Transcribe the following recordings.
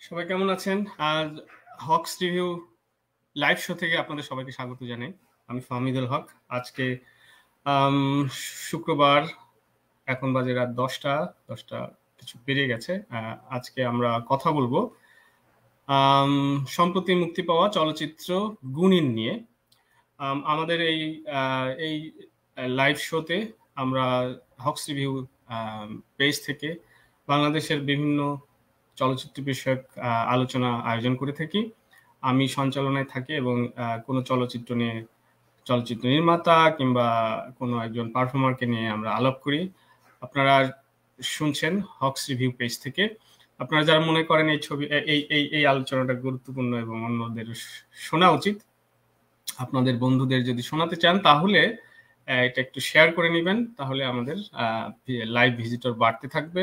সবাই কেমন আছেন? আজ হকস রিভিউ লাইভ শো থেকে আপনাদের সবাইকে স্বাগত জানাই। আমি ফাহমিদুল হক। আজকে শুক্রবার, এখন বাজে রাত 10টা কিছু পেরিয়ে গেছে। আজকে আমরা কথা বলবো সম্প্রতি মুক্তি পাওয়া চলচ্চিত্র গুনিন নিয়ে। আমাদের এই লাইভ শোতে আমরা হকস রিভিউ পেজ থেকে বাংলাদেশের বিভিন্ন চলচ্চিত্র বিষয়ক আলোচনা আয়োজন করে থাকি। আমি সঞ্চালনায় থাকি এবং কোনো চলচ্চিত্র নির্মাতা কিংবা কোনো একজন পারফর্মারকে নিয়ে আমরা আলাপ করি। আপনারা শুনছেন হকস রিভিউ পেজ থেকে। আপনারা যারা মনে করেন এই আলোচনাটা গুরুত্বপূর্ণ এবং অন্যদের শোনা উচিত, আপনাদের বন্ধুদের যদি শোনাতে চান তাহলে এটা একটু শেয়ার করে নেবেন, তাহলে আমাদের লাইভ ভিজিটর বাড়তে থাকবে।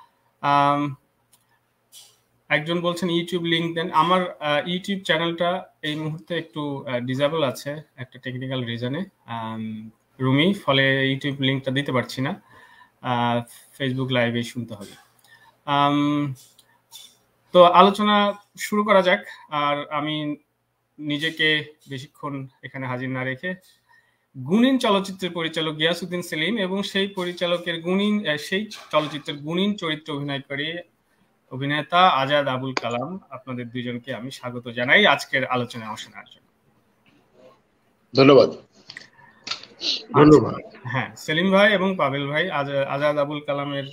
একজন বলছেন ইউটিউব লিংক দেন। আমার ইউটিউব চ্যানেলটা এই মুহূর্তে একটু ডিসেবল আছে একটা টেকনিক্যাল রিজনে, রুমি, ফলে ইউটিউব লিংকটা দিতে পারছি না। ফেসবুক লাইভে শুনতে হবে। তো আলোচনা শুরু করা যাক। আর আমি নিজেকে বেশিক্ষণ এখানে হাজির না রেখে গুনিন চলচ্চিত্রের পরিচালক গিয়াসুদ্দিন সেলিম এবং সেই চলচ্চিত্রের গুনিন চরিত্রে অভিনেতা আজাদ আবুল কালাম, আপনাদের দুজনকে আমি স্বাগত জানাই আজকের আলোচনায় অংশ নেওয়ার জন্য। ধন্যবাদ। হ্যাঁ, সেলিম ভাই এবং পাভেল ভাই। আজাদ আবুল কালামের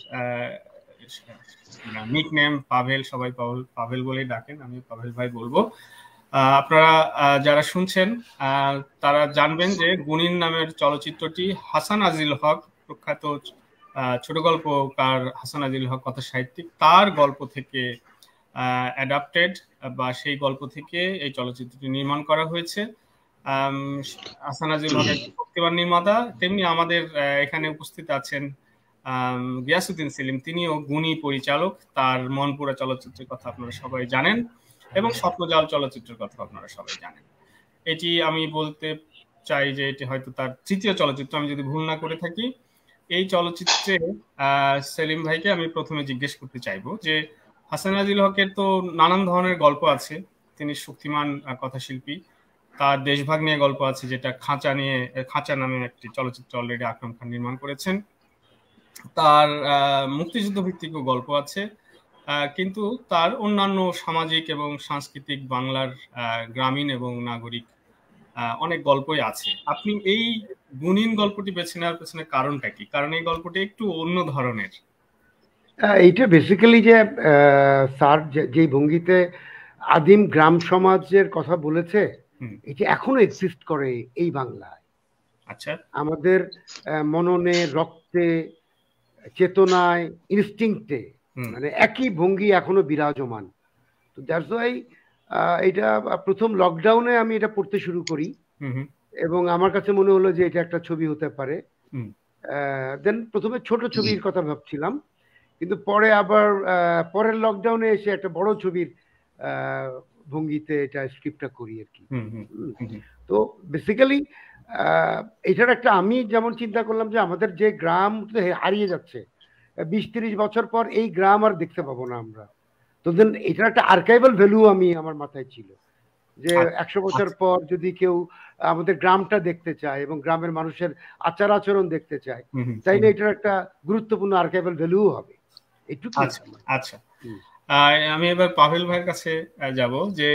নিক নেম পাভেল, সবাই পাভেল বলেই ডাকেন, আমি পাভেল ভাই বলবো। আপনারা যারা শুনছেন তারা জানবেন যে গুনিন নামের চলচ্চিত্রটি হাসান আজিল হক, প্রখ্যাত ছোট গল্পকার হাসান আজিল হক কথা সাহিত্যিক, তার গল্প থেকে অ্যাডাপ্টেড বা সেই গল্প থেকে এই চলচ্চিত্রটি নির্মাণ করা হয়েছে। হাসান আজিল হক একজন শক্তিমান নির্মাতা, তেমনি আমাদের এখানে উপস্থিত আছেন গিয়াসুদ্দিন সেলিম, তিনিও গুণী পরিচালক। তার মনপুরা চলচ্চিত্রের কথা আপনারা সবাই জানেন এবং স্বপ্নজাল চলচ্চিত্রের কথা আপনারা সবাই জানেন। এটি আমি বলতে চাই যে এটি হয়তো তার তৃতীয় চলচ্চিত্র, আমি যদি ভুল না করে থাকি। এই চলচ্চিত্রে সেলিম ভাইকে আমি প্রথমে জিজ্ঞেস করতে চাইবো যে হাসান আজিল হকের তো নানান ধরনের গল্প আছে। তিনি শক্তিমান কথাশিল্পী, তার দেশভাগ নিয়ে গল্প আছে, যেটা খাঁচা নামে একটি চলচ্চিত্র অলরেডি আকরাম খান নির্মাণ করেছেন। তার মুক্তিযুদ্ধ ভিত্তিক গল্প আছে, কিন্তু তার অন্যান্য সামাজিক এবং সাংস্কৃতিক বাংলার গ্রামীণ এবং নাগরিক অনেক গল্পই আছে। আপনি এই গুনিন গল্পটি বেছে নেওয়ার পেছনে কারণটা কি? কারণ এই গল্পটি একটু অন্য ধরনের। এইটা বেসিক্যালি যে স্যার যে ভঙ্গিতে আদিম গ্রাম সমাজের কথা বলেছে, এটি এখনো এক্সিস্ট করে এই বাংলায়। আচ্ছা, আমাদের মননে, রক্তে, চেতনায়, ইনস্টিংক্টে মানে একই ভঙ্গি এখনো বিরাজমান। তো দ্যাটস ওয়াই এটা প্রথম লকডাউনে আমি এটা পড়তে শুরু করি এবং আমার কাছে মনে হলো যে এটা একটা ছবি হতে পারে। দেন প্রথমে ছোট ছবির কথা ভাবছিলাম, কিন্তু পরে আবার পরের লকডাউনে এসে একটা বড় ছবির ভঙ্গিতে এটা স্ক্রিপ্টটা করি আর কি। তো বেসিক্যালি এটার একটা, আমি যেমন চিন্তা করলাম যে আমাদের যে গ্রাম হারিয়ে যাচ্ছে, 20-30 বছর পর এই গ্রাম আর দেখতে পাবো না আমরা। তো দেন এটার একটা আর্কাইভাল ভ্যালু আমার মাথায় ছিল যে 100 বছর পর যদি কেউ আমাদের গ্রামটা দেখতে চায় এবং গ্রামের মানুষের আচার আচরণ দেখতে চায়, তাইলে এটার একটা গুরুত্বপূর্ণ আর্কাইভাল ভ্যালু হবে। আচ্ছা, আমি এবার পাভেল ভাইয়ের কাছে যাব। যে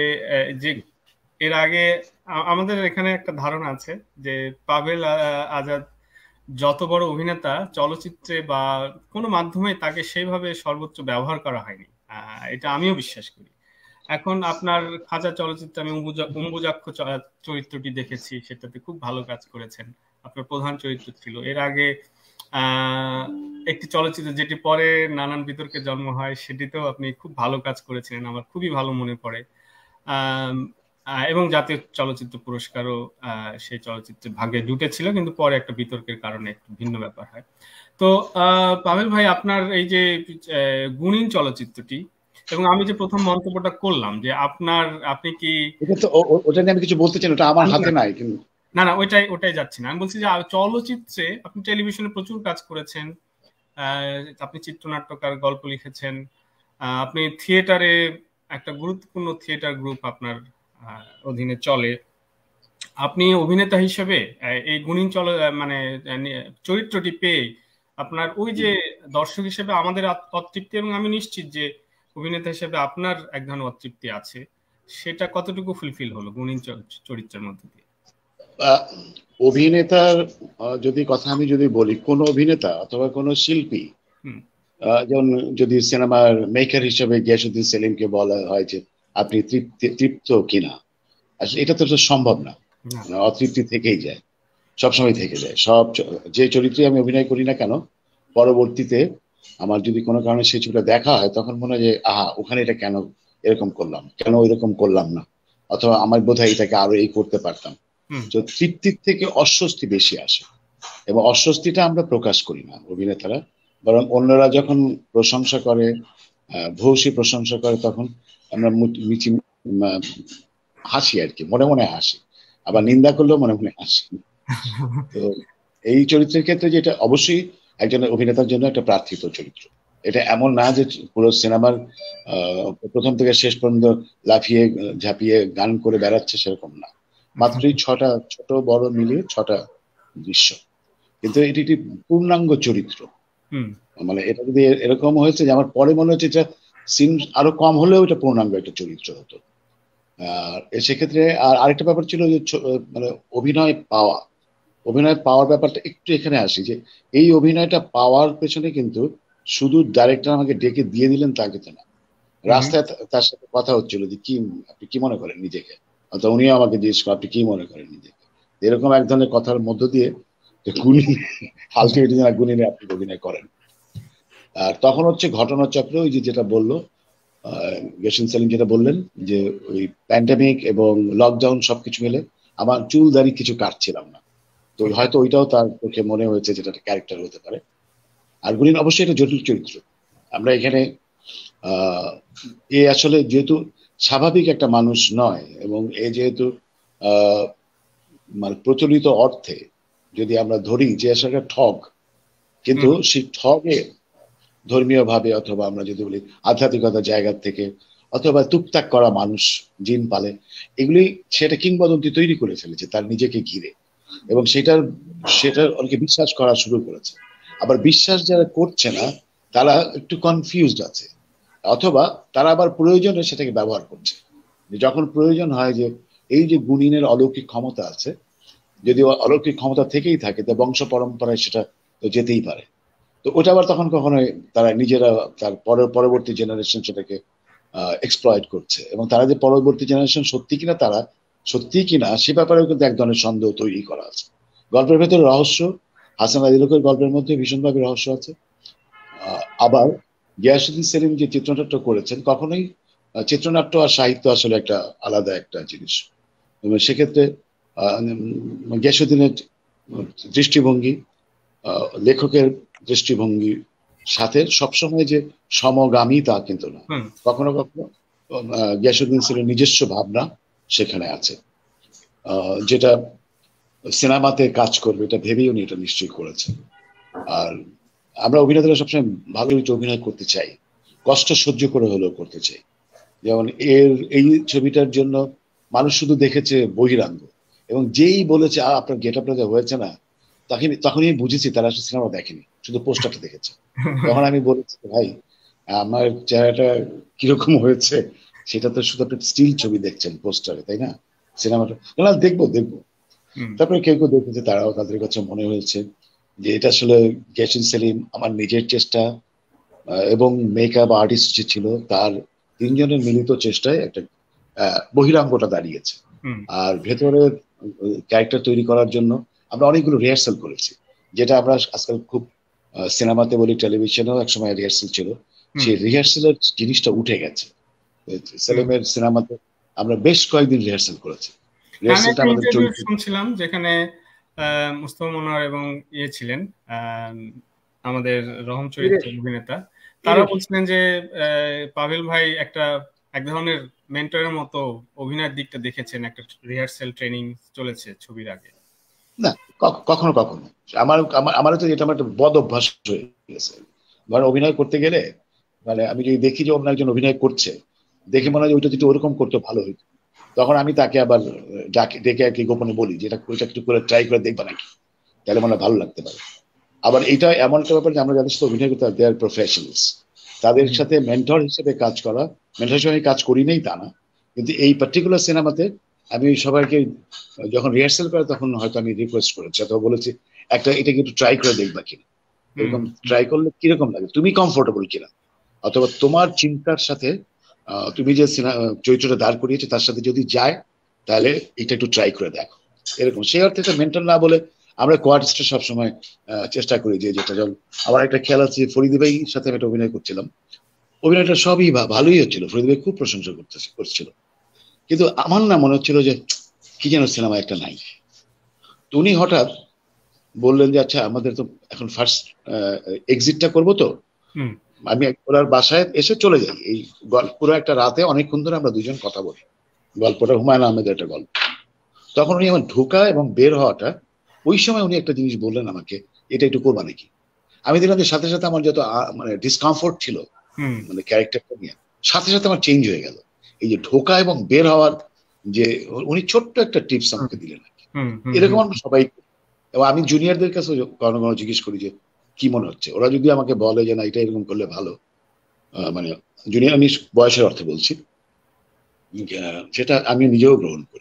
এর আগে আমাদের এখানে একটা ধারণা আছে যে পাভেল আজাদ যত বড় অভিনেতা, চলচ্চিত্রে বা কোনো মাধ্যমে তাকে সেইভাবে সর্বোচ্চ ব্যবহার করা হয়নি, এটা আমিও বিশ্বাস করি। এখন আপনার খাঁচা চলচ্চিত্রে আমি অম্বুজাক্ষ চরিত্রটি দেখেছি, সেটাতে খুব ভালো কাজ করেছেন, আপনার প্রধান চরিত্র ছিল। এর আগে একটি চলচ্চিত্র যেটি পরে নানান বিতর্কের জন্ম হয়, সেটিতেও আপনি খুব ভালো কাজ করেছিলেন, আমার খুবই ভালো মনে পড়ে। এবং জাতীয় চলচ্চিত্র পুরস্কারও সেই চলচ্চিত্রের ভাগ্যে জুটেছিল, কিন্তু পরে একটা বিতর্কের কারণে একটু ভিন্ন ব্যাপার হয়। তো পাভেল ভাই, আপনার এই যে গুনিন চলচ্চিত্রটি, এবং আমি যে প্রথম মন্তব্যটা করলাম যে আপনি কি ওটা নিয়ে আমি কিছু বলতে চাই, ওটা আমার হাতে নাই। না, ওটাই যাচ্ছি না। আমি বলছি যে চলচ্চিত্রে আপনি টেলিভিশনে প্রচুর কাজ করেছেন, আপনি চিত্রনাট্যকার, গল্প লিখেছেন, আপনি থিয়েটারে একটা গুরুত্বপূর্ণ থিয়েটার গ্রুপ আপনার অধীনে চলে, আপনি অভিনেতা হিসেবে এই গুণিন মানে চরিত্রটি পেয়ে আপনার ওই যে দর্শক হিসেবে আমাদের অতৃপ্তি, এবং আমি নিশ্চিত যে অভিনেতা হিসেবে আপনার এক ধরনের অতৃপ্তি আছে, সেটা কতটুকু ফুলফিল হলো গুণিন চরিত্রের মধ্যে দিয়ে? অভিনেতার যদি কথা আমি যদি বলি, কোন অভিনেতা অথবা কোন শিল্পী, যেমন যদি সিনেমার মেকার হিসেবে গিয়াসুদ্দিন সেলিমকে বলা হয় যে আপনি তৃপ্ত কিনা, আসলে এটা তো সম্ভব না, অতৃপ্তি থেকেই যায়, সবসময় থেকে যায়। সব যে চরিত্রে আমি অভিনয় করি না কেন, পরবর্তীতে আমার যদি কোনো কারণে সেই ছবিটা দেখা হয়, তখন মনে হয় যে আহা, ওখানে এটা কেন এরকম করলাম, কেন এরকম করলাম না, অথবা আমার বোধহয় এটাকে আরো এই করতে পারতাম। তো তৃপ্তির থেকে অস্বস্তি বেশি আসে, এবং অস্বস্তিটা আমরা প্রকাশ করি না অভিনেতারা, বরং অন্যরা যখন প্রশংসা করে, ভূয়সী প্রশংসা করে, তখন আমরা হাসি আর কি, মনে মনে হাসি, আবার নিন্দা করলেও মনে মনে হাসি। তো এই চরিত্রের ক্ষেত্রে যেটা অবশ্যই একজন অভিনেতার জন্য একটা প্রার্থিত চরিত্র, এটা এমন না যে পুরো সিনেমার প্রথম থেকে শেষ পর্যন্ত লাফিয়ে ঝাঁপিয়ে গান করে বেড়াচ্ছে, সেরকম না, মাত্রই 6টা ছোট বড় মিলিয়ে 6টা দৃশ্য, কিন্তু এটি একটি পূর্ণাঙ্গ চরিত্র। মানে এটা যদি এরকম হয়েছে যে আমার পরে মনে হচ্ছে যে সিন আরো কম হলেও এটা পূর্ণাঙ্গ একটা চরিত্র হতো। আর সেক্ষেত্রে আরেকটা ব্যাপার ছিল যে মানে অভিনয় পাওয়ার ব্যাপারটা একটু এখানে আসি, যে এই অভিনয়টা পাওয়ার পেছনে কিন্তু শুধু ডাইরেক্টর আমাকে ডেকে দিয়ে দিলেন তা কিন্তু না, রাস্তায় তার সাথে কথা হচ্ছিল যে কি আপনি কি মনে করেন নিজেকে, অর্থাৎ উনিও আমাকে জিজ্ঞেস করেন আপনি কি মনে করেন নিজেকে, এরকম এক ধরনের কথার মধ্য দিয়ে গুণিনে আপনি অভিনয় করেন। আর তখন হচ্ছে ঘটনাচক্র, ওই যেটা বললো গিয়াসুদ্দিন সেলিম, যেটা বললেন যে ওই প্যান্ডেমিক এবং লকডাউন সবকিছু মিলে আমার চুল দাড়ি কিছু কাটছিলাম না, তো হয়তো ওইটাও তার পক্ষে মনে হয়েছে যেটা একটা ক্যারেক্টার হতে পারে। আর গুণিন অবশ্যই এটা জটিল চরিত্র। আমরা এখানে এ আসলে যেহেতু স্বাভাবিক একটা মানুষ নয়, এবং এ যেহেতু মানে প্রচলিত অর্থে যদি আমরা ধরি যে আসলে একটা ঠগ, কিন্তু সেই ঠগে ধর্মীয় ভাবে, অথবা আমরা যদি বলি আধ্যাত্মিকতার জায়গা থেকে, অথবা টুকটাক করা মানুষ জিন পালে, এগুলি সেটা কিংবদন্তি তৈরি করে ফেলেছে তার নিজেকে ঘিরে, এবং সেটা অনেকে বিশ্বাস করা শুরু করেছে। আবার বিশ্বাস যারা করছে না তারা একটু কনফিউজড আছে, অথবা তারা আবার প্রয়োজনে সেটাকে ব্যবহার করছে। যখন প্রয়োজন হয় যে এই যে গুণিনের অলৌকিক ক্ষমতা আছে, যদি অলৌকিক ক্ষমতা থেকেই থাকে তা বংশ পরম্পরায় সেটা তো যেতেই পারে, তো ওটা আবার তখন কখনোই তারা নিজেরা তার পরবর্তী জেনারেশন সেটাকে এক্সপ্লয়েট করছে, এবং তারা যে পরবর্তী জেনারেশন সত্যি কিনা সে ব্যাপারেও কিন্তু এক ধরনের সন্দেহ তৈরি করা আছে। গল্পের ভেতরে রহস্য, হাসান আদিলকের গল্পের মধ্যে ভীষণভাবে রহস্য আছে। আবার গিয়াসুদ্দিন সেলিম যে চিত্রনাট্য করেছেন, কখনোই চিত্রনাট্য আর সাহিত্য আসলে একটা আলাদা একটা জিনিস, এবং সেক্ষেত্রে গিয়াসুদ্দিনের দৃষ্টিভঙ্গি, লেখকের দৃষ্টিভঙ্গির সাথে সবসময় যে সমগামী তা কিন্তু না, কখনো কখনো গিয়াসুদ্দিন সেলিমের নিজস্ব ভাবনা সেখানে আছে, যেটা সিনেমাতে কাজ করবে এটা ভেবেই উনি এটা নিশ্চয়ই করেছেন। আর আমরা অভিনেতারা সবসময় ভালো অভিনয় করতে চাই, কষ্ট সহ্য করে হলেও করতে চাই। যেমন এই ছবিটার জন্য মানুষ শুধু দেখেছে বহিরাঙ্গ, এবং যেই বলেছে আপনার গেট আপটা হয়েছে না, তখনই বুঝেছি তারা আসলে সিনেমা দেখেনি, শুধু পোস্টারটা দেখেছে। তখন আমি বলেছি ভাই আমার চেহারাটা কিরকম হয়েছে সেটা তো শুধু আপনি স্টিল ছবি দেখছেন পোস্টারে, তাই না, সিনেমাটা দেখবো। তারপরে কেউ কেউ দেখেছে, তারাও তাদের কাছে মনে হয়েছে যে এটা আসলে গিয়াসুদ্দিন সেলিম আমার নিজের চেষ্টা এবং মেকআপ আর্টিস্ট যে ছিল তার তিনজনের মিলিত চেষ্টায় একটা বহিরাঙ্গটা দাঁড়িয়েছে। আর ভেতরে ক্যারেক্টার তৈরি করার জন্য আমরা অনেকগুলো রিহার্সাল করেছি, যেটা আমরা আজকাল খুব সিনেমাতে বলি, টেলিভিশনেও একসময় রিহার্সাল ছিল, সেই রিহার্সালের জিনিসটা উঠে গেছে। সেলিমের সিনেমাতে আমরা বেশ কয়েকদিন রিহার্সাল করেছি। রিহার্সালটা আমাদের শুনছিলাম যেখানে মুস্তফা মনোয়ার এবং ছিলেন আমাদের রহম চরিত্রের অভিনেতা, তারা বলছিলেন যে পাভেল ভাই এক ধরনের মেন্টরের মতো অভিনয়ের দিকটা দেখেছেন, একটা রিহার্সাল ট্রেনিং চলেছে ছবির আগে। না, কখনো আমার তো এটা আমার একটা বদ অভ্যাস হয়ে গেছে। ধর অভিনয় করতে গেলে, মানে আমি যদি দেখি যে অন্য একজন অভিনয় করছে, দেখে মনে হয় ওইটা যদি ওরকম করতে ভালো হইতো, তখন আমি তাকে আবার ডেকে আর কি গোপনে বলি যে এটা একটু করে ট্রাই করে দেখবা নাকি, তাহলে মনে ভালো লাগতে পারে। আবার এটা এমন একটা ব্যাপার যে আমরা যাদের সাথে অভিনয় করতে দে আর প্রফেশনালস, তাদের সাথে মেন্টর হিসেবে কাজ করা, মেন্টর হিসেবে আমি কাজ করি নাই তা না, কিন্তু এই পার্টিকুলার সিনেমাতে আমি সবাইকে যখন রিহার্সাল করে তখন হয়তো আমি রিকোয়েস্ট করেছি অথবা বলেছি এটা কিন্তু ট্রাই করে দেখবা কিনা, এরকম ট্রাই করলে কিরকম লাগে, তুমি কমফোর্টেবল কিনা, অথবা তোমার চিন্তার সাথে তুমি যে চরিত্রটা দাঁড় করিয়েছো তার সাথে যদি যায় তাহলে এটা একটু ট্রাই করে দেখো, এরকম। সেই অর্থে মেন্টর না বলে আমরা কোয়ার্টিস্টে সবসময় চেষ্টা করি যে যেটা যেমন আমার একটা খেয়াল আছে ফরিদি ভাইয়ের সাথে আমি একটা অভিনয় করছিলাম, অভিনয়টা সবই ভালোই হচ্ছিল, ফরিদি ভাই খুব প্রশংসা করছিল, কিন্তু আমার না মনে হচ্ছিল যে কি যেন সিনেমা একটা নাই। তো উনি হঠাৎ বললেন যে আচ্ছা আমাদের তো এখন ফার্স্ট এক্সিটটা করবো, তো আমি ওনার বাসায় এসে চলে যাই, এই পুরো একটা রাতে অনেকক্ষণ ধরে আমরা দুজন কথা বলি, গল্পটা হুমায়ুন আহমেদের একটা গল্প। তখন উনি আমার ঢোকা এবং বের হওয়াটা, ওই সময় উনি একটা জিনিস বললেন আমাকে, এটা একটু করবা নাকি। আমি দেখলাম যে সাথে সাথে আমার যত মানে ডিসকমফোর্ট ছিল মানে ক্যারেক্টারটা নিয়ে, সাথে সাথে আমার চেঞ্জ হয়ে গেল। এই যে ঢোকা এবং বের হওয়ার যে উনি ছোট্ট একটা টিপস আমাকে দিলেন, এরকম আমরা সবাই, এবং আমি জুনিয়রদের কাছে কখনো কখনো জিজ্ঞেস করি যে কি মনে হচ্ছে, ওরা যদি আমাকে বলে যে না এটা এরকম করলে ভালো, মানে জুনিয়র আমি বয়সের অর্থে বলছি, সেটা আমি নিজেও গ্রহণ করি।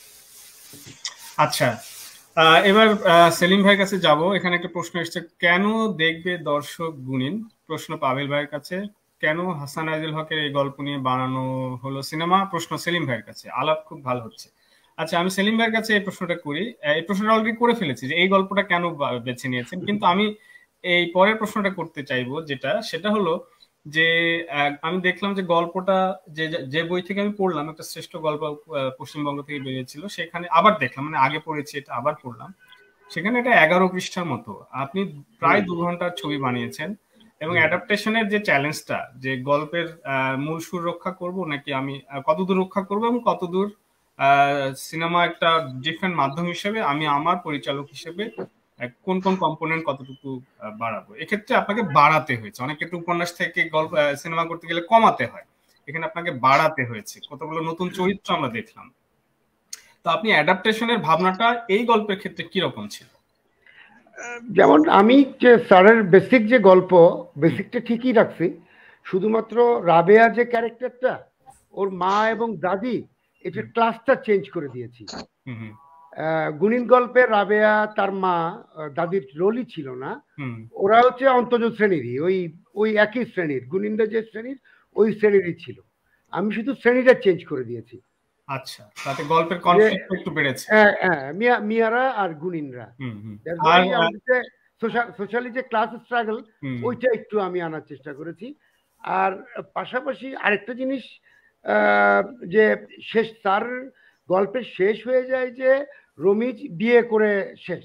আচ্ছা, এবার সেলিম ভাইয়ের কাছে যাব। এখানে একটা প্রশ্ন এসেছে, কেন দেখবে দর্শক গুনিন? প্রশ্ন পাভেল ভাইয়ের কাছে। কেন হাসান আজিল হকের এই গল্প নিয়ে বানানো হলো সিনেমা? প্রশ্ন সেলিম ভাইয়ের কাছে। আলাপ খুব ভালো হচ্ছে। আচ্ছা, আমি সেলিম ভাইয়ের কাছে এই প্রশ্নটা করি। এই প্রশ্নটা অলরেডি করে ফেলেছি যে এই গল্পটা কেন বেছে নিয়েছেন, কিন্তু আমি এই পরের প্রশ্নটা করতে চাইবো, সেটা হলো যে আমি দেখলাম যে গল্পটা যে বই থেকে আমি পড়লাম, একটা শ্রেষ্ঠ গল্প পশ্চিমবঙ্গ থেকে বেরিয়েছিল, সেখানে আবার দেখলাম, মানে আগে পড়েছি এটা আবার পড়লাম, সেখানে এটা 11 পৃষ্ঠার মতো। আপনি প্রায় 2 ঘন্টার ছবি বানিয়েছেন, এবং অ্যাডাপ্টেশনের যে চ্যালেঞ্জটা, যে গল্পের মূল সুর রক্ষা করব নাকি আমি কতদূর রক্ষা করবো, এবং কতদূর সিনেমা একটা ডিফারেন্ট মাধ্যম হিসেবে আমি আমার পরিচালক হিসেবে কোন কোন কম্পোনেন্ট কতটুকু বাড়াবো, এক্ষেত্রে আপনাকে বাড়াতে হয়েছে। অনেক ক্ষেত্রে উপন্যাস থেকে গল্প সিনেমা করতে গেলে কমাতে হয়, এখানে আপনাকে বাড়াতে হয়েছে। কতগুলো নতুন চরিত্র আমরা দেখলাম। তো আপনি অ্যাডাপ্টেশনের ভাবনাটা এই গল্পের ক্ষেত্রে কিরকম ছিল? যেমন আমি যে স্যারের বেসিক যে গল্প, বেসিকটা ঠিকই রাখছি, শুধুমাত্র রাবেয়া যে ক্যারেক্টারটা, ওর মা এবং দাদি, এটা ক্লাসটা চেঞ্জ করে দিয়েছি। গুনিন গল্পে রাবেয়া তার মা দাদির রোলই ছিল না, ওরা হচ্ছে অন্তজ শ্রেণীরই, ওই একই শ্রেণীর, গুনিনরা যে শ্রেণীর ওই শ্রেণীরই ছিল। আমি শুধু শ্রেণীটা চেঞ্জ করে দিয়েছি। আচ্ছা, তাতে গল্পের কনফ্লিক্ট একটু বেড়েছে। হ্যাঁ, মিয়ারা আর গুনিনরা, সোশ্যালি যে ক্লাস স্ট্রাগল, ওইটা একটু আমি আনার চেষ্টা করেছি। আর পাশাপাশি আরেকটা জিনিস, যে শেষ তার গল্পের শেষ হয়ে যায় যে রমিজ বিয়ে করে শেষ,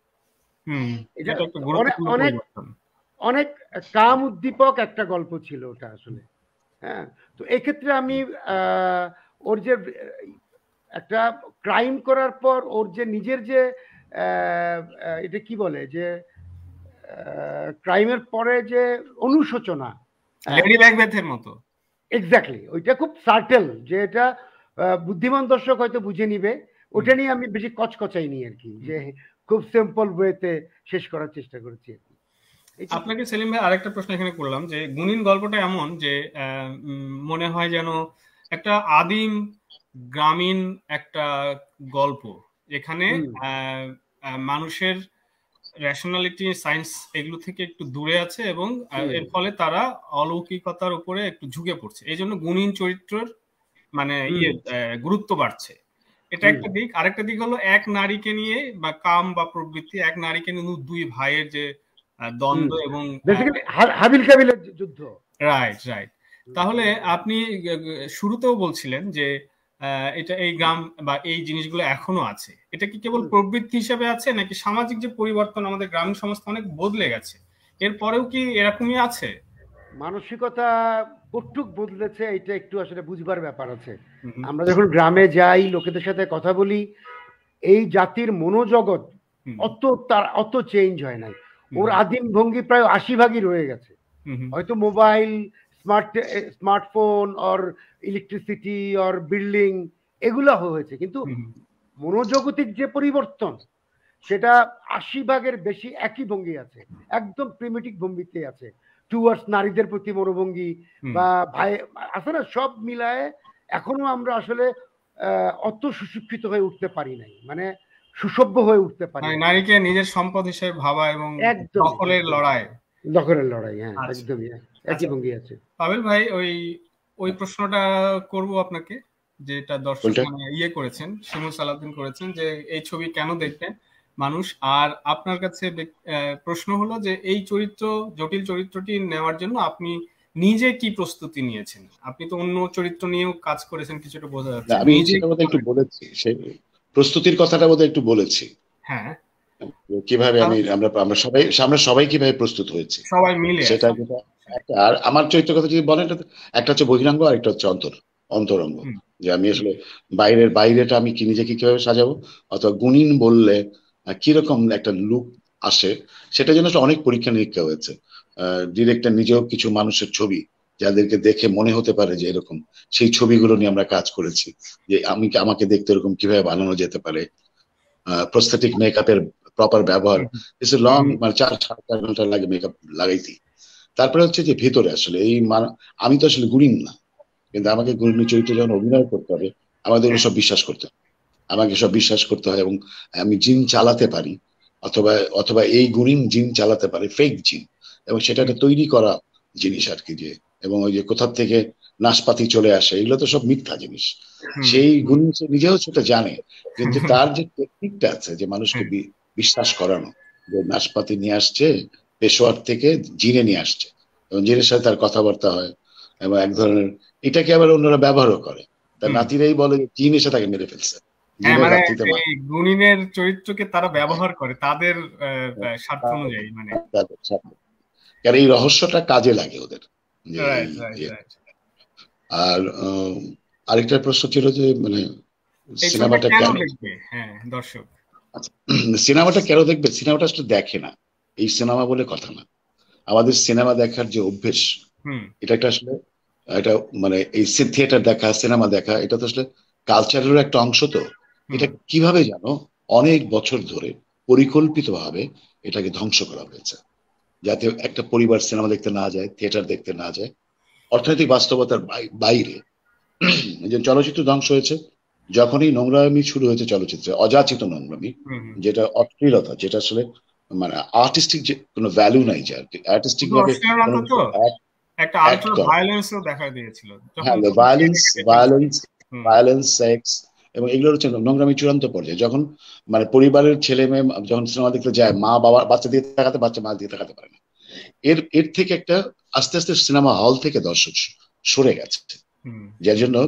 অনেক কাম উদ্দীপক একটা গল্প ছিল ওটা আসলে। হ্যাঁ, তো এক্ষেত্রে আমি ওর যে একটা ক্রাইম করার পর ওর যে নিজের যে এটা কি বলে, যে ক্রাইমের পরে যে অনুশোচনা, মতো, এক্স্যাক্টলি, ওইটা খুব সার্টেল, যে এটা বুদ্ধিমান দর্শক হয়তো বুঝে নিবে, ওটা নিয়ে আমি বেশি কচকচাই নি আর কি, যে খুব সিম্পল ওয়েতে শেষ করার চেষ্টা করেছি আর কি। আপনাকে সেলিম ভাই আরেকটা প্রশ্ন এখানে করলাম, যে গুনিন গল্পটা এমন যে মনে হয় যেন একটা আদিম গ্রামীণ একটা গল্প, এখানে মানুষের র্যাশনালিটি, সায়েন্স এগুলো থেকে একটু দূরে আছে, এবং এর ফলে তারা অলৌকিকতার উপরে একটু ঝুঁকে পড়ছে। এই জন্য গুনিন চরিত্রের মানে গুরুত্ব বাড়ছে, এটা একটা দিক। আরেকটা দিক হলো এক নারীকে নিয়ে বা কাম বা প্রবৃত্তি, এক নারীকে নিয়ে দুই ভাইয়ের যে দ্বন্দ্ব এবং হাবিল কাবিলের যুদ্ধ। রাইট। তাহলে আপনি শুরুতেও বলছিলেন যে এটা এই গ্রাম বা এই জিনিসগুলো এখনো আছে, এটা কি কেবল প্রবৃত্তি হিসেবে আছে, নাকি সামাজিক যে পরিবর্তন, আমাদের গ্রামীণ সমাজ অনেক বদলে গেছে, এরপরেও কি এরকমই আছে? মানসিকতা কতটুক বদলেছে এটা একটু আসলে বুঝবার ব্যাপার আছে। আমরা যখন গ্রামে যাই, লোকেদের সাথে কথা বলি, এই জাতির মনোজগৎ অত চেঞ্জ হয় নাই। ওর আদিম ভঙ্গি প্রায় 80 ভাগই রয়ে গেছে। হয়তো mobile, smartphone or electricity or building এগুলো হয়েছে, কিন্তু মনোজগতিক যে পরিবর্তন সেটা 80% বেশি একই ভঙ্গি আছে, একদম প্রিমিটিভ ভঙ্গিতে আছে, টুয়ার্ডস নারীদের প্রতি মনোভঙ্গি বা ভাই আছে না, সব মিলায়ে এখনো আমরা আসলে অত সুশিক্ষিত হয়ে উঠতে পারি নাই, মানে সুসভ্য হয়ে উঠতে পারি, নারীকে নিজের সম্পদ হিসেবে ভাবা এবং দখলের লড়াই, হ্যাঁ একদমই একই ভঙ্গি আছে। পাবেল ভাই ওই প্রশ্নটা করব আপনাকে, যেটা দর্শক মানে করেছেন, শিমুল সালাউদ্দিন করেছেন, যে এই ছবি কেন দেখবেন মানুষ, আর আপনার কাছে প্রশ্ন হলো যে এই জটিল চরিত্রটি নেওয়ার জন্য আপনি নিজে কি প্রস্তুতি নিয়েছেন? আপনি তো অন্য চরিত্র নিয়েও কাজ করেছেন, কিছুটা বোঝা যাচ্ছে। আমি একটু বলেছি, সেই প্রস্তুতির কথাটা বোধহয় একটু বলেছি। হ্যাঁ, কিভাবে আমরা সবাই কিভাবে প্রস্তুত হয়েছি সবাই মিলে সেটা। আর আমার চরিত্রের কথা যদি বলেন, একটা হচ্ছে বহিরাঙ্গ আর একটা হচ্ছে অন্তরঙ্গ, যে আমি আসলে বাইরেটা আমি নিজেকে কিভাবে সাজাবো, অথবা গুণিন বললে কিরকম একটা লুক আসে, সেটার জন্য অনেক পরীক্ষা নিরীক্ষা হয়েছে। ডিরেক্টর নিজেও কিছু মানুষের ছবি যাদেরকে দেখে মনে হতে পারে যে এরকম, সেই ছবিগুলো নিয়ে আমরা কাজ করেছি, যে আমাকে দেখতে এরকম কিভাবে বানানো যেতে পারে। প্রস্থেটিক মেকআপের প্রপার ব্যবহার, লং মানে 4-4 ঘন্টা লাগে মেকআপ লাগাইতে। তারপরে হচ্ছে যে ভেতরে আসলে আমি তো আসলে গুণিন না, কিন্তু আমাকে গুণিনের চরিত্র যখন অভিনয় করতে হবে, আমাদের সব বিশ্বাস করতে হয়, আমাকে সব বিশ্বাস করতে হয়, এবং আমি জিন চালাতে পারি, অথবা এই গুণিন জিন চালাতে পারে, ফেক জিন, এবং সেটাকে তৈরি করা জিনিস আর কি, যে এবং ওই যে কোথা থেকে নাশপাতি চলে আসে, এগুলো তো সব মিথ্যা জিনিস। সেই গুণিন নিজেও সেটা জানে, কিন্তু তার যে টেকনিকটা আছে যে মানুষকে বিশ্বাস করানো, যে নাশপাতি নিয়ে আসছে পেশোয়ার থেকে, জিনে নিয়ে আসছে, এবং জিনের সাথে তার কথাবার্তা হয়, এবং এক ধরনের এটাকে আবার অন্যরা ব্যবহারও করে, তার নাতিরাই বলে জিন এসে তাকে মেরে ফেলছে। গুণিনের চরিত্রকে তারা ব্যবহার করে তাদের স্বার্থ অনুযায়ী, মানে কারণ এই রহস্যটা কাজে লাগে ওদের। আর আরেকটা প্রশ্ন ছিল যে মানে সিনেমাটা কেন দেখবে দর্শক, সিনেমাটা কেন দেখবে? সিনেমাটা আসলে দেখে না, এই সিনেমা বলে কথা না, আমাদের সিনেমা দেখার যে অভ্যেস, এটা আসলে এটা মানে এই থিয়েটার দেখা, সিনেমা দেখা, এটা তো আসলে কালচারের একটা অংশ। তো এটা কিভাবে জানো, অনেক বছর ধরে পরিকল্পিতভাবে এটাকে ধ্বংস করা হয়েছে, যাতে একটা পরিবার সিনেমা দেখতে না যায়, থিয়েটার দেখতে না যায়, অর্থনৈতিক বাস্তবতার বাইরে। চলচ্চিত্র ধ্বংস হয়েছে যখনই নোংরামি শুরু হয়েছে চলচ্চিত্রে, অযাচিত নোংরামি, যেটা অশ্লীলতা, যেটা আসলে মানে আর্টিস্টিক যে কোনো ভ্যালু নাই, যে আর কি আর্টিস্টিক ভাবে ভায়োলেন্স, সেক্স, এবং এগুলোর হচ্ছে নোংরামি চূড়ান্ত পর্যায়ে। যখন মানে পরিবারের ছেলে মেয়ে যখন সিনেমা দেখতে যায়, মা বাবা বাচ্চা দিয়ে তাকাতে, বাচ্চা মা দিয়ে তাকাতে পারে না। এর থেকে একটা আস্তে আস্তে সিনেমা হল থেকে দর্শক সরে গেছে, যার জন্য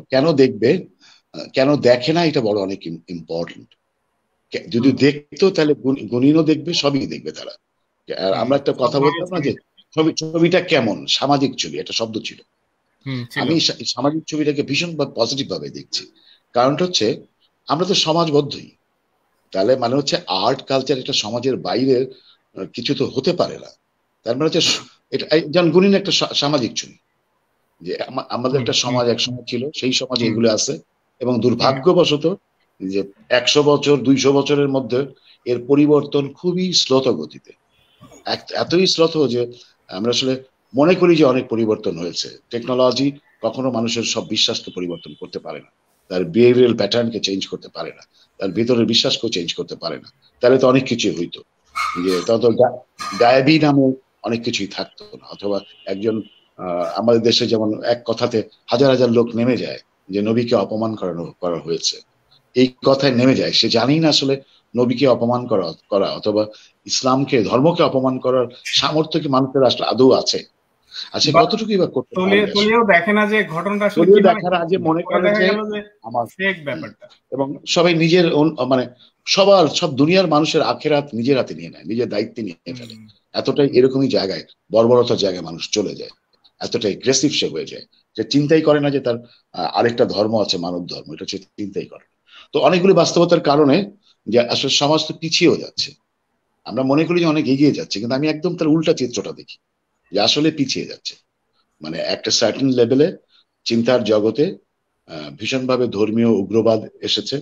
কেন দেখে না, এটা বড় অনেক ইম্পর্টেন্ট। যদি দেখতো তাহলে গুণিনও দেখবে, সবই দেখবে তারা। আর আমরা একটা কথা বলতাম না যে ছবিটা কেমন, সামাজিক ছবি একটা শব্দ ছিল, আমি সামাজিক ছবিটাকে ভীষণ পজিটিভ ভাবে দেখছি। কারণটা হচ্ছে আমরা তো সমাজবদ্ধই, তাহলে মানে হচ্ছে আর্ট কালচার একটা সমাজের বাইরের কিছু তো হতে পারে না। তার মানে হচ্ছে এটা যেমন গুণিন একটা সামাজিক ছবি, যে আমাদের একটা সমাজ একসময় ছিল, সেই সমাজে এগুলো আছে, এবং দুর্ভাগ্যবশত যে 100 বছর 200 বছরের মধ্যে এর পরিবর্তন খুবই শ্লথ গতিতে, এতই শ্লথ যে আমরা আসলে মনে করি যে অনেক পরিবর্তন হয়েছে। টেকনোলজি কখনো মানুষের সব বিশ্বাসকে পরিবর্তন করতে পারে না, তার বিহেভিয়ারাল প্যাটার্নকে চেঞ্জ করতে পারে না, তার ভিতরের বিশ্বাসকেও চেঞ্জ করতে পারে না। তাহলে তো অনেক কিছুই হইতো, যে তত ডায়াবি নামে অনেক কিছুই থাকতো না, অথবা একজন আমাদের দেশে যেমন এক কথাতে হাজার হাজার লোক নেমে যায় যে নবীকে অপমান করা হয়েছে, এই কথায় নেমে যায়, সে জানি না আসলে নবীকে অপমান করা অথবা ইসলামকে, ধর্মকে অপমান করার সামর্থ্য কি মানুষের আসলে আদৌ আছে, কতটুকুই বা করতে দেখে না, যে ঘটনাটা দেখার আগে মনে করে যে আমার ফেক ব্যাপারটা, এবং সবাই নিজের মানে সব দুনিয়ার মানুষের আখেরাত নিজের হাতে নিয়ে নেয়, নিজের দায়িত্বে নিয়ে ফেলে। এতটাই এরকমই জায়গায়, বর্বরতার জায়গায় মানুষ চলে যায়, এতটাই এগ্রেসিভ সে হয়ে যায়, যে চিন্তাই করে না যে তার আরেকটা ধর্ম আছে, মানব ধর্ম, এটা হচ্ছে চিন্তাই করে। তো অনেকগুলি বাস্তবতার কারণে যে আসলে সমাজ তো পিছিয়েও যাচ্ছে, আমরা মনে করি যে অনেক এগিয়ে যাচ্ছে, কিন্তু আমি একদম তার উল্টা চিত্রটা দেখি, যে আসলে পিছিয়ে যাচ্ছে। মানে একটা সার্টেন লেভেলে চিন্তার জগতে ভীষণভাবে ধর্মীয় উগ্রবাদ এসেছে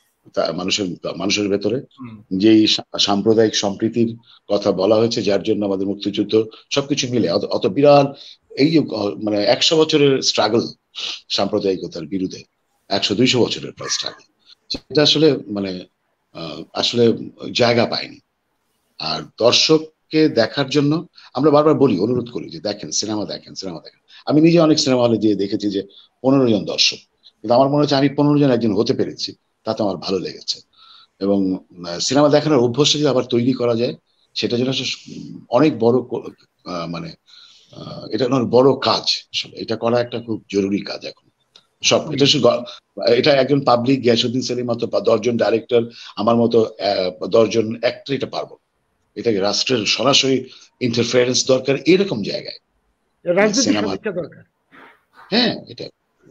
মানুষের ভেতরে, যেই সাম্প্রদায়িক সম্প্রীতির কথা বলা হয়েছে, যার জন্য আমাদের মুক্তিযুদ্ধ সবকিছু মিলে অত বিরাট এই মানে 100 বছরের স্ট্রাগল সাম্প্রদায়িকতার বিরুদ্ধে, 100-200 বছরের প্রায় স্ট্রাগল, সেটা আসলে মানে আসলে জায়গা পায়নি। আর দর্শককে দেখার জন্য আমরা বারবার বলি, অনুরোধ করি যে দেখেন, সিনেমা দেখেন, সিনেমা দেখেন। আমি নিজে অনেক সিনেমা হলে গিয়ে দেখেছি যে 15 জন দর্শক, কিন্তু আমার মনে হচ্ছে আমি 15 জন একজন হতে পেরেছি, তাতে আমার ভালো লেগেছে। এবং সিনেমা দেখানোর অভ্যাসটা যদি আবার তৈরি করা যায়, সেটা যেন অনেক বড় মানে এটা বড় কাজ, এটা করা একটা খুব জরুরি কাজ এখন। সব এটা একজন পাবলিক, গিয়াসুদ্দিন সেলিম মতো 10 জন ডাইরেক্টর, আমার মতো 10 জন অ্যাক্টর এটা পারবো। এটাকে রাষ্ট্রের সরাসরি ইন্টারফারেন্স দরকার এরকম জায়গায়, সিনেমা দরকার। হ্যাঁ, এটা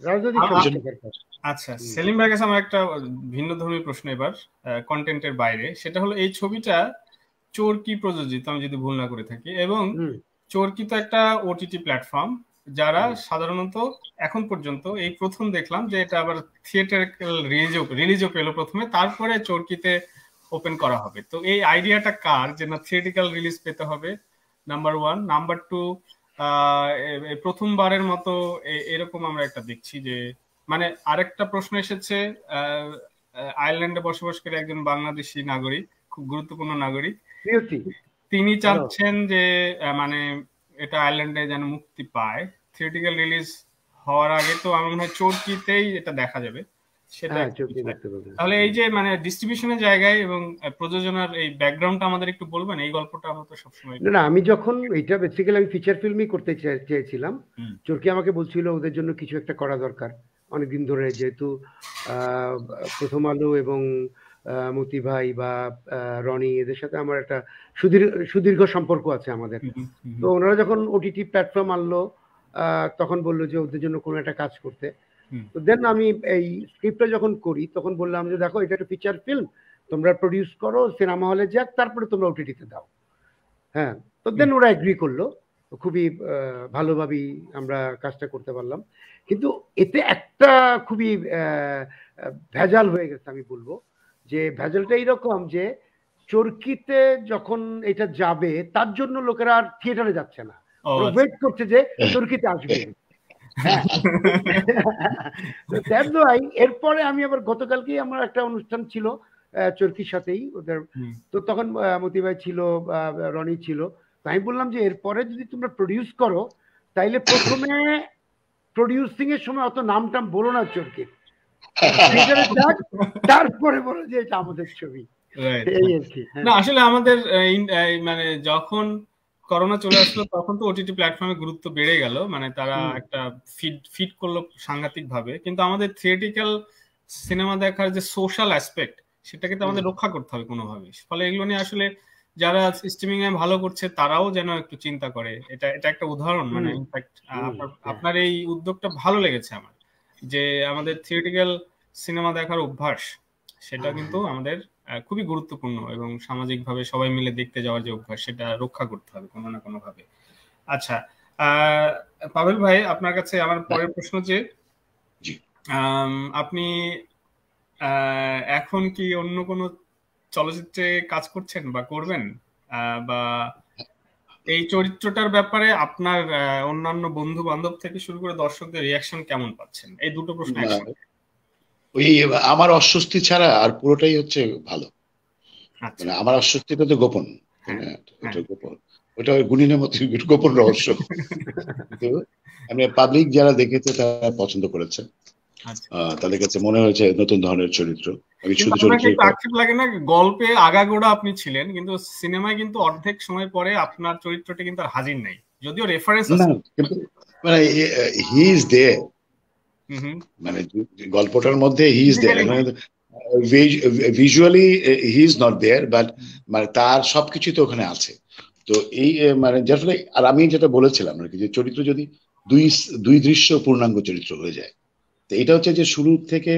আচ্ছা, সেলিম ভাইয়ের কাছে আমার একটা ভিন্ন ধর্মী প্রশ্ন এবার, কন্টেন্টের বাইরে, সেটা হলো এই ছবিটা চরকি প্রযোজিত, আমি যদি ভুল না করে থাকি, এবং চরকি তো একটা ওটিটি প্ল্যাটফর্ম, যারা সাধারণত এখন পর্যন্ত এই প্রথম দেখলাম যে এটা আবার থিয়েটারিক্যাল রিলিজও পেলো প্রথমে, তারপরে চরকিতে ওপেন করা হবে। তো এই আইডিয়াটা কার যে না থিয়েটারিক্যাল রিলিজ পেতে হবে, নাম্বার 1। নাম্বার 2, প্রথমবারের মতো এরকম আমরা একটা দেখছি যে, মানে আরেকটা প্রশ্ন এসেছে, আয়ারল্যান্ডে বসবাসকারী একজন বাংলাদেশি নাগরিক, খুব গুরুত্বপূর্ণ নাগরিক, তিনি চাচ্ছেন যে মানে এটা আয়ারল্যান্ডে যেন মুক্তি পায়, থিয়েটারিক্যাল রিলিজ হওয়ার আগে। তো আমার মনে হয় চরকিতেই এটা দেখা যাবে, সেটা। তাহলে এই যে মানে ডিস্ট্রিবিউশনের জায়গায় এবং প্রযোজনার এই ব্যাকগ্রাউন্ডটা আমাদের একটু বলবেন, এই গল্পটা আমরা তো সবসময়। না, আমি যখন এটা বেসিক্যালি আমি ফিচার ফিল্মই করতে চেয়েছিলাম, চরকি আমাকে বলছিল ওদের জন্য কিছু একটা করা দরকার অনেকদিন ধরে, যেহেতু প্রথম আলো এবং মতি ভাই বা রনি, এদের সাথে আমার একটা সুদীর্ঘ সম্পর্ক আছে আমাদের। তো ওনারা যখন ওটিটি প্ল্যাটফর্ম আনলো, তখন বললো যে ওদের জন্য কোনো একটা কাজ করতে। তো দেন আমি এই স্ক্রিপ্টটা যখন করি, তখন বললাম যে দেখো, এটা একটা ফিচার ফিল্ম, তোমরা প্রডিউস করো, সিনেমা হলে যাক, তারপরে তোমরা ওটিটিতে দাও। হ্যাঁ, তো দেন ওরা এগ্রি করলো, খুবই ভালোভাবেই আমরা কাজটা করতে পারলাম। কিন্তু এতে একটা খুবই ভেজাল হয়ে গেছে, আমি বলবো যে ভেজালটা এইরকম যে চরকিতে যখন এটা যাবে, তার জন্য লোকেরা আর থিয়েটারে যাচ্ছে না, ওয়েট করছে যে চরকিতে আসবে। এরপরে আমি আবার গতকালকেই আমার একটা অনুষ্ঠান ছিল চরকির সাথেই ওদের, তো তখন মতি ভাই ছিল, রনি ছিল। আমি বললাম যে এরপরে যদি তোমরা প্রডিউস করো, তাইলে প্রথমে প্রডিউসিং এর সময় অত নাম টাম বলো না চরকির, তারপরে বলো যে এটা আমাদের ছবি। না, আসলে আমাদের মানে যখন করোনা চলে আসলো, তখন তো ওটিটি প্ল্যাটফর্মে গুরুত্ব বেড়ে গেল, মানে তারা একটা ফিট করলো সাংঘাতিক ভাবে। কিন্তু আমাদের থিয়েটিক্যাল সিনেমা দেখার যে সোশ্যাল অ্যাসপেক্ট, সেটাকে তো আমাদের রক্ষা করতে হবে কোনোভাবে। ফলে এগুলো নিয়ে আসলে যারা স্ট্রিমিং এ ভালো করছে, তারাও যেন একটু চিন্তা করে। এটা একটা উদাহরণ, মানে ইনফ্যাক্ট আপনার এই উদ্যোগটা ভালো লেগেছে আমার, যে আমাদের থিয়েটিক্যাল সিনেমা দেখার অভ্যাস, সেটা কিন্তু আমাদের খুবই গুরুত্বপূর্ণ, এবং সামাজিকভাবে সবাই মিলে দেখতে যাওয়ার যে অভ্যাস, সেটা রক্ষা করতে হবে কোনো না কোনো ভাবে। আচ্ছা, পাভেল ভাই, আপনার কাছে আমার পরের প্রশ্ন যে, আপনি এখন কি অন্য কোনো চলচ্চিত্রে কাজ করছেন বা করবেন, বা এই চরিত্রটার ব্যাপারে আপনার অন্যান্য বন্ধু বান্ধব থেকে শুরু করে দর্শকদের রিয়াকশন কেমন পাচ্ছেন? এই দুটো প্রশ্ন একসাথে। ওই আমার অস্বস্তি ছাড়া আর পুরোটাই হচ্ছে ভালো। মানে আমার অস্বস্তিটা তো গোপন, এটা গোপন, ওটা গুনিনের মতো গোপন রহস্য। আমি পাবলিক যারা দেখেছে তারা পছন্দ করেছে, তাদের কাছে মনে হয়েছে নতুন ধরনের চরিত্র। আমি শুধু আক্ষেপ লাগে না, গল্পে আগাগোড়া আপনি ছিলেন, কিন্তু সিনেমায় কিন্তু অর্ধেক সময় পরে আপনার চরিত্রটা কিন্তু আর হাজির নাই, যদিও রেফারেন্স আছে, কিন্তু মানে হি ইজ দেয়ার, মানে গল্পটার মধ্যে হি ইজ দেয়ার, মানে visually he is not there, but মানে তার সবকিছু তো ওখানে আছে। তো এই মানে যার ফলে, আর আমি যেটা বলেছিলাম আর কি, যে চরিত্র যদি দুই দৃশ্য পূর্ণাঙ্গ চরিত্র হয়ে যায়, তো এটা হচ্ছে যে শুরু থেকে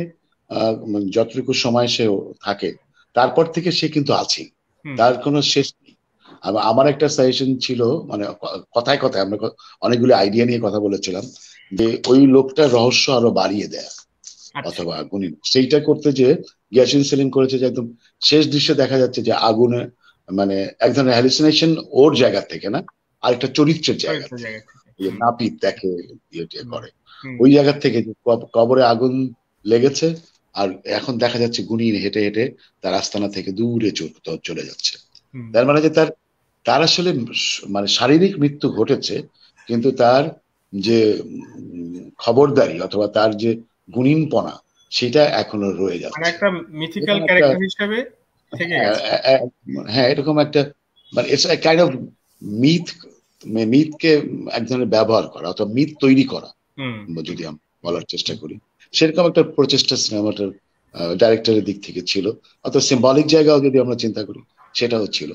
যতটুকু সময় সে থাকে, তারপর থেকে সে কিন্তু আছে, তার কোনো শেষ নেই। আমার একটা সাজেশন ছিল, মানে কথায় কথায় আমরা অনেকগুলো আইডিয়া নিয়ে কথা বলেছিলাম, যে ওই লোকটা রহস্য আরো বাড়িয়ে দেয় অথবা গুণিন, সেইটা করতে যে গিয়াসুদ্দিন সেলিম করেছে যে একদম শেষ দৃশ্যে দেখা যাচ্ছে যে আগুনে মানে এক ধরনের হ্যালুসিনেশন ওর জায়গা থেকে না, আরেকটা চরিত্রের জায়গা থেকে, নাপিত দেখে ইয়ে করে ওই জায়গা থেকে কবরে আগুন লেগেছে, আর এখন দেখা যাচ্ছে গুণিন হেঁটে হেঁটে তার আস্তানা থেকে দূরে চলে যাচ্ছে। তার মানে যে তার আসলে মানে শারীরিক মৃত্যু ঘটেছে, কিন্তু তার যে খবরদারি অথবা তার যে গুণিনপনা সেটা এখনো রয়ে যাচ্ছে, মানে একটা মিথিক্যাল ক্যারেক্টার হিসেবে থেকে গেছে। হ্যাঁ, এরকম একটা মানে ইটস আ কাইন্ড অফ মিথকে এক ধরনের ব্যবহার করা অথবা মিথ তৈরি করা, যদি আমরা বলার চেষ্টা করি, সেরকম একটা প্রচেষ্টা সিনেমাটার ডাইরেক্টরের দিক থেকে ছিল। অথবা সিম্বলিক জায়গাও যদি আমরা চিন্তা করি সেটাও ছিল।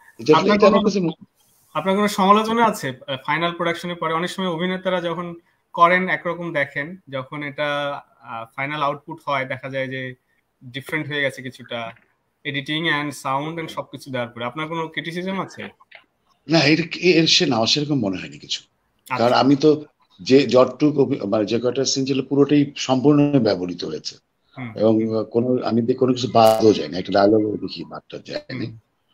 আপনার কোনো সমালোচনা আছে ফাইনাল প্রোডাকশনের পরে? অনেক সময় অভিনেতারা যখন করেন একরকম দেখেন, যখন এটা ফাইনাল আউটপুট হয় দেখা যায় যে ডিফারেন্ট হয়ে গেছে কিছুটা, এডিটিং এন্ড সাউন্ড এন্ড সবকিছু দেওয়ার পরে। আপনার কোনো ক্রিটিসিজম আছে? না, এর সেরকম মনে হয়নি কিছু, কারণ আমি তো যে যতটুকু মানে যে কয়টা সিন ছিল পুরোটাই সম্পূর্ণ ব্যবহৃত হয়েছে, এবং আমি কোনো কিছু বাদও যায়নি, একটা ডায়লগ দেখি বাদটা যায়নি।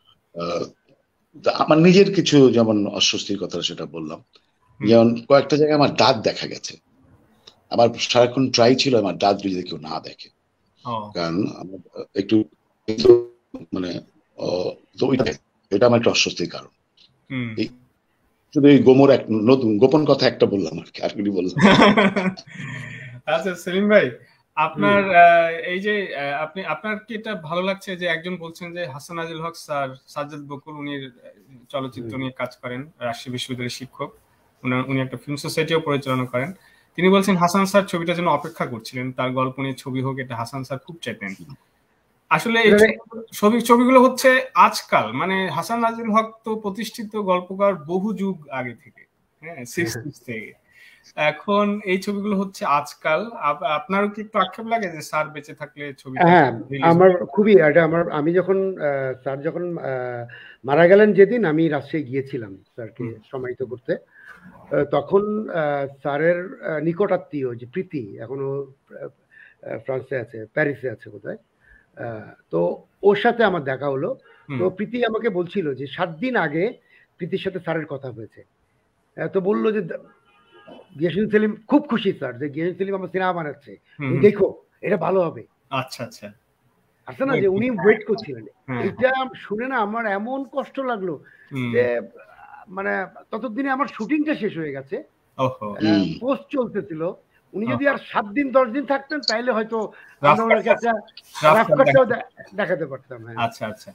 আমার নিজের কিছু যেমন অস্বস্তির কথা সেটা বললাম, যেমন কয়েকটা জায়গায় আমার দাঁত দেখা গেছে, আমার সারাক্ষণ ট্রাই ছিল আমার দাঁত যদি কেউ না দেখে, কারণ আমার একটু মানে এটা আমার একটা অস্বস্তির কারণ। শুধু এই নতুন গোপন কথা একটা বললাম আর কি, আর কি বললাম। আচ্ছা সেলিম ভাই, আপনার এই যে আপনার কি এটা ভালো লাগছে যে একজন বলছেন যে হাসান আজিল হক স্যার, সাজ্জাদ বকুল উনি চলচ্চিত্র নিয়ে কাজ করেন, রাজশাহী বিশ্ববিদ্যালয়ের শিক্ষক, উনি একটা ফিল্ম সোসাইটিও পরিচালনা করেন, তিনি বলছেন হাসান স্যার ছবিটার জন্য অপেক্ষা করছিলেন, তার গল্প নিয়ে ছবি হোক এটা হাসান স্যার খুব চাইতেন। আসলে এই ছবিগুলো হচ্ছে আজকাল, মানে হাসান আজিল হক তো প্রতিষ্ঠিত গল্পকার বহু যুগ আগে থেকে, হ্যাঁ 60s থেকে, এখন এই ছবিগুলো হচ্ছে আজকাল। আপনারও কি একটু আক্ষেপ লাগে যে স্যার বেঁচে থাকলে ছবিটা? হ্যাঁ, আমার খুবই এটা আমি যখন স্যার যখন মারা গেলেন যেদিন আমি রাজশাহী গিয়েছিলাম স্যারকে সমাহিত করতে, তখন স্যারের নিকটাত্মীয় যে প্রীতি এখনো ফ্রান্সে আছে, প্যারিসে আছে বোধহয়, তো ওর সাথে আমার দেখা হলো। তো প্রীতি আমাকে বলছিল যে 7 দিন আগে প্রীতির সাথে স্যারের কথা হয়েছে, তো বললো যে গিয়াসুদ্দিন সেলিম খুব খুশি স্যার যে গিয়াসুদ্দিন সেলিম আমার সিনেমা বানাচ্ছে, দেখো এটা ভালো হবে। আচ্ছা আচ্ছা, আসলে না যে উনি ওয়েট করছিলেন, এটা শুনে না আমার এমন কষ্ট লাগলো যে মানে ততদিনে আমার শুটিংটা শেষ হয়ে গেছে, পোস্ট চলতেছিল, উনি যদি আর 7 দিন 10 দিন থাকতেন তাহলে হয়তো আমরা ওনাকে একটা রাফকাটটাও দেখাতে পারতাম। আচ্ছা আচ্ছা,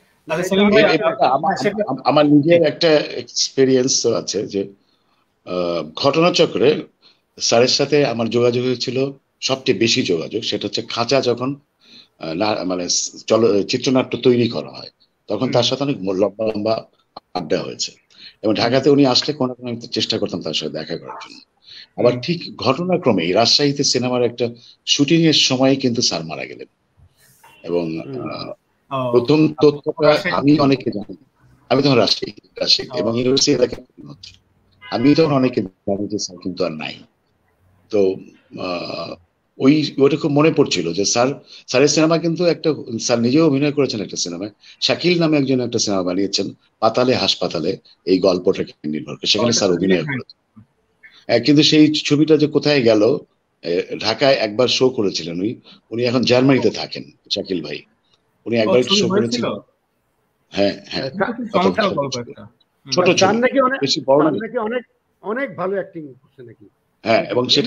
আমার নিজের একটা এক্সপেরিয়েন্স আছে যে ঘটনাচক্রে স্যারের সাথে আমার যোগাযোগ হয়েছিল, সবচেয়ে বেশি যোগাযোগ সেটা হচ্ছে খাঁচা যখন মানে চিত্রনাট্য তৈরি করা হয় তখন তার সাথে অনেক লম্বা লম্বা আড্ডা হয়েছে, এবং ঢাকাতে উনি আসলে কোনো আমি চেষ্টা করতাম তার সাথে দেখা করার জন্য। আবার ঠিক ঘটনাক্রমে রাজশাহীতে সিনেমার একটা শুটিং এর সময় কিন্তু স্যার মারা গেলেন, এবং প্রথম তথ্যটা আমি অনেকে জানি, আমি তখন রাজশাহী এবং ইউনিভার্সিটি এলাকায় হচ্ছে, আমি তখন অনেকে জানি যে স্যার কিন্তু আর নাই। তো ওইটা খুব মনে পড়ছিল যে স্যারের সিনেমা কিন্তু একটা, স্যার নিজেও অভিনয় করেছেন একটা সিনেমায়, শাকিল নামে একজন একটা সিনেমা বানিয়েছেন পাতালে হাসপাতালে, এই গল্পটাকে নির্ভর করে, সেখানে স্যার অভিনয় করেছেন। কিন্তু সেই ছবিটা যে কোথায় গেল, ঢাকায় একবার শো করেছিলেন উনি এখন জার্মানিতে থাকেন, শাকিল ভাই, উনি একবার শো করেছিলেন। হ্যাঁ হ্যাঁ, ছোট ছোট বেশি বড় নাকি, অনেক ভালো অ্যাক্টিং করছে নাকি। হ্যাঁ, এবং সেটা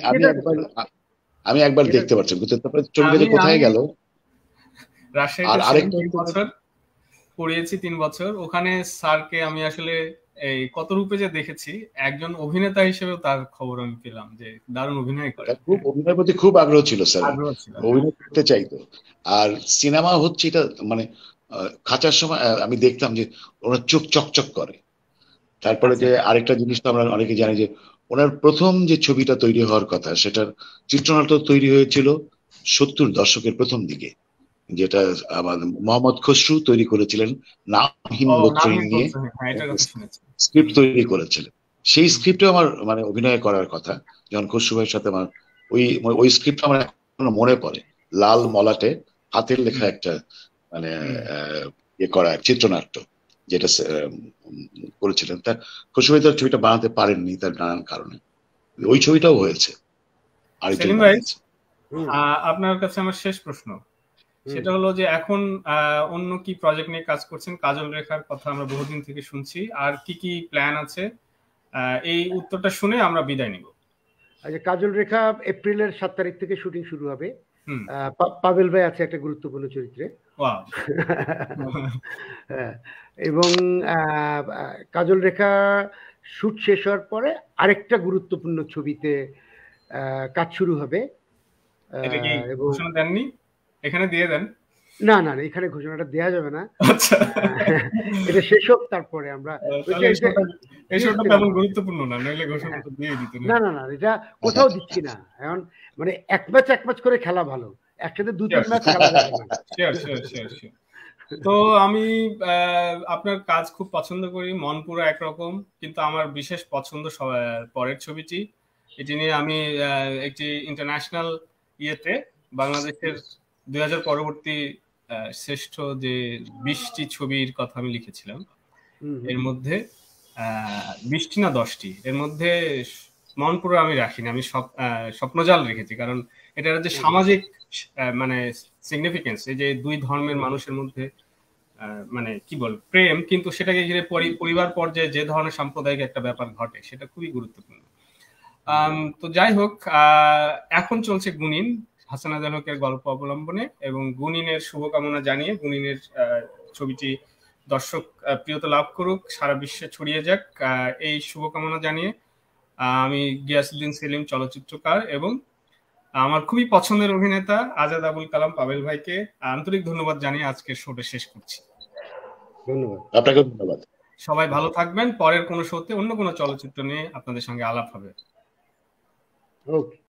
আমি একবার দেখতে পাচ্ছি, ছবিটা যে কোথায় গেল। আর আরেকটা বছর পড়িয়েছি 3 বছর ওখানে, স্যারকে আমি আসলে এই কত রূপে যে দেখেছি, একজন অভিনেতা হিসেবে তার খবর আমি পেলাম যে দারুণ অভিনয় করে, খুব অভিনয়ের প্রতি খুব আগ্রহ ছিল স্যার, অভিনয় করতে চাইতো। আর সিনেমা হচ্ছে এটা মানে খাঁচার সময় আমি দেখতাম যে ওনার চোখ চকচক করে। তারপরে যে আরেকটা জিনিস তো আমরা অনেকে জানি যে ওনার প্রথম যে ছবিটা তৈরি হওয়ার কথা সেটার চিত্রনাট্য তৈরি হয়েছিল 70 দশকের প্রথম দিকে, যেটা আমাদের মোহাম্মদ খসরু তৈরি করেছিলেন, নামহীন গোত্রহীন নিয়ে স্ক্রিপ্ট তৈরি করেছিলেন। সেই স্ক্রিপ্টে আমার মানে অভিনয় করার কথা, যখন খসরু ভাইয়ের সাথে আমার ওই স্ক্রিপ্ট আমার এখনো মনে পড়ে। লাল মলাটে হাতের লেখা একটা মানে ইয়ে করা চিত্রনাট্য যেটা করেছিলেন। তা খসরু ভাই তার ছবিটা বানাতে পারেননি তার নানান কারণে, ওই ছবিটাও হয়েছে। সেলিম ভাই, আপনার কাছে আমার শেষ প্রশ্ন, সেটা হলো যে এখন অন্য কি প্রজেক্ট নিয়ে কাজ করছেন? কাজল রেখার কথা আমরা বহুদিন থেকে শুনছি, আর কি কি প্ল্যান আছে? এই উত্তরটা শুনে আমরা বিদায় নিব। আচ্ছা, কাজল রেখা এপ্রিলের 7 তারিখ থেকে শুটিং শুরু হবে। পাভেল ভাই আছে একটা গুরুত্বপূর্ণ চরিত্রে। এবং কাজল রেখা শুট শেষ হওয়ার পরে আরেকটা গুরুত্বপূর্ণ ছবিতে কাজ শুরু হবে। এটা কি ঘোষণা দেননি? এখানে দিয়ে দেন। না না, এখানে ঘোষণাটা দেওয়া যাবে না। এটা শেষ হোক, তারপরে আমরা গুরুত্বপূর্ণ না, নইলে ঘোষণাটা দিয়ে দিত। না না না, এটা কোথাও দিচ্ছি না। এখন মানে এক ম্যাচ করে খেলা ভালো, একসাথে 2-3 ম্যাচ খেলা যাবে না। তো আমি আপনার কাজ খুব পছন্দ করি, মন পুরো একরকম, কিন্তু আমার বিশেষ পছন্দ পরের ছবিটি। এটি নিয়ে আমি একটি ইন্টারন্যাশনাল ইয়েতে বাংলাদেশের 2000 পরবর্তী শ্রেষ্ঠ যে 20টি ছবির কথা আমি লিখেছিলাম। এর মধ্যে 20টি না 10টি, এর মধ্যে মনপুরা আমি রাখিনি, আমি স্বপ্নজাল রেখেছি। কারণ এটার যে সামাজিক মানে সিগনিফিকেন্স, এই যে দুই ধর্মের মানুষের মধ্যে মানে কি বল প্রেম, কিন্তু সেটাকে ঘিরে পরিবার পর্যায়ে যে ধরনের সাম্প্রদায়িক একটা ব্যাপার ঘটে, সেটা খুবই গুরুত্বপূর্ণ। তো যাই হোক, এখন চলছে গুনিন, হাসান আজাদ হকের গল্প অবলম্বনে, এবং গুনিনের শুভকামনা জানিয়ে, গুনিনের ছবিটি দর্শক প্রিয়তা লাভ করুক, সারা বিশ্বে ছড়িয়ে যাক, এই শুভকামনা জানিয়ে আমি গিয়াসুদ্দিন সেলিম চলচ্চিত্রকার এবং আমার খুবই পছন্দের অভিনেতা আজাদ আবুল কালাম পাভেল ভাইকে আন্তরিক ধন্যবাদ জানিয়ে আজকের শোটা শেষ করছি। ধন্যবাদ আপনাকে। ধন্যবাদ। সবাই ভালো থাকবেন। পরের কোনো শোতে অন্য কোনো চলচ্চিত্র নিয়ে আপনাদের সঙ্গে আলাপ হবে। ওকে।